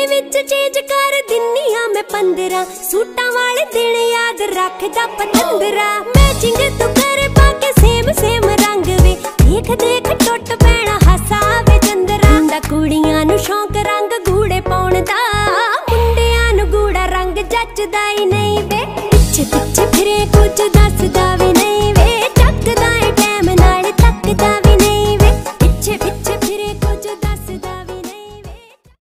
Which change कर दिन्नी आ मैं 15 सूटां वाले दिन याद रखदा पतंदरा। मैचिंग तू कर पाके सेम सेम रंग वे देख देख टुट पैना हासा वे चंदरा। मुंडा कुड़ियां नू शौक रंग गूड़े पाउण दा मुंडियां नू गूड़ा रंग जचदा ही नहीं वे। पिछे पिछे फिरे कुछ